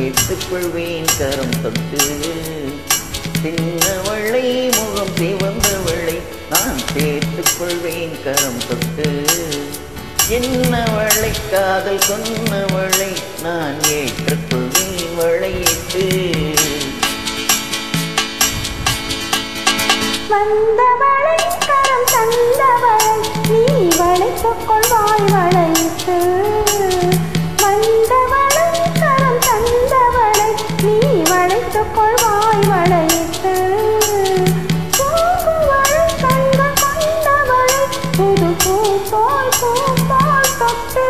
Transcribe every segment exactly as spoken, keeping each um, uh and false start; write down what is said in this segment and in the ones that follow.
சேர்த்துக் கொள்வேன் கரம் தொட்டு. சின்னவளை முகம் சிவந்தவளை நான் சேர்த்துக் கொள்வேன் கரம் தொட்டு. என்னவளை காதல் சொன்னவளை நான் ஏற்றுக்கொள்வேன் வளையிட்டு. வந்தவளை கரம் தந்தவளை நீ வளைத்துக் கொள்வாய் வளையிட்டு. வந்தவளை கரம் தந்தவளை நீ வளைத்துக் கொள்வாய் வளையிட்டு. பூங்குவளை கண்கள் கொண்டவளை புது பூ போல் பூ போல் தொட்டு.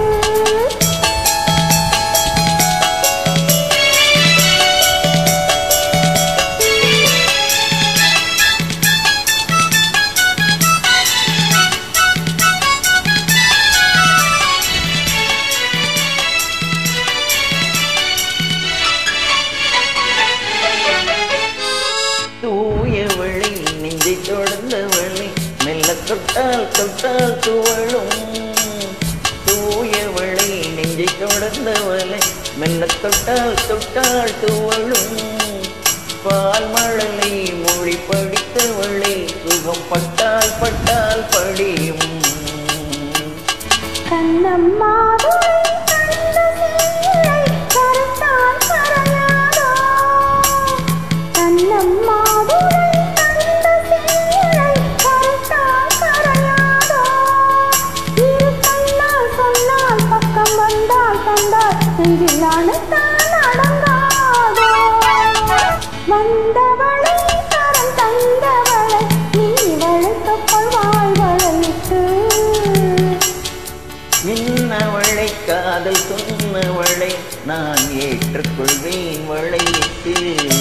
தூயவளை நெஞ்சை தொடர்ந்தவளை மெல்ல தொட்டால் தொட்டால் துவளும். தூயவளை நெஞ்சை தொடர்ந்தவளை மெல்ல தொட்டால் தொட்டால் துவளும். பால் மழலை மொழி படித்தவளை சுகம் பட்டால் பட்டால் படியும். கண்ணம்மா வந்தவளை கரம் தந்தவளை நீ வளைத்துக் கொள்வாய் வளையிட்டு. இன்னவளை காதல் சொன்னவளை நான் ஏற்றுக்கொள்வேன் வளையிட்டு.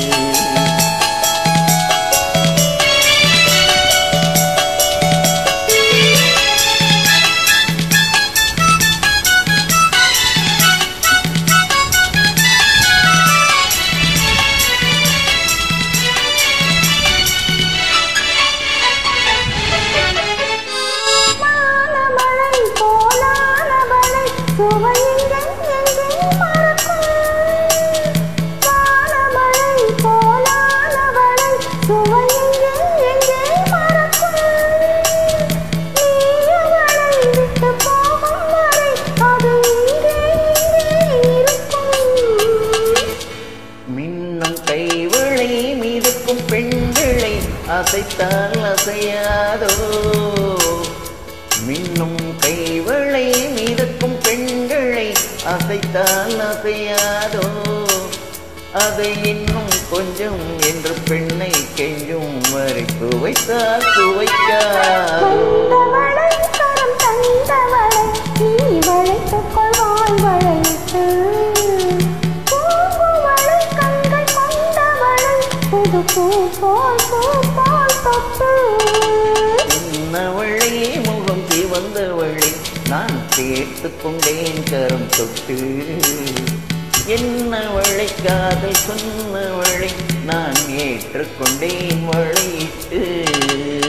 மின்னும் கைவளை மீதுக்கும் பெண்களை அசைத்தால் அசையாதோ. மின்னும் கைவளை மீதுக்கும் பெண்களை அசைத்தால் அசையாதோ. அதை இன்னும் கொஞ்சம் என்று பெண்ணை கெஞ்சும் வரை சுவைத்தால் சுவைக்காதோ. கரம் தந்தவளை நீ வளைத்துக் கொள்வாய் வளையிட்டு. பூங்குவளை கண்கள் கொண்டவளை புது பூ போல் பூ போல் தொட்டு. என்னவளை முகம் சிவந்தவளை நான் சேர்த்துக் கொண்டேன் கரம் தொட்டு. என்னவளை காதல் சொன்னவளை நான் ஏற்றுக்கொண்டேன் வளையிட்டு.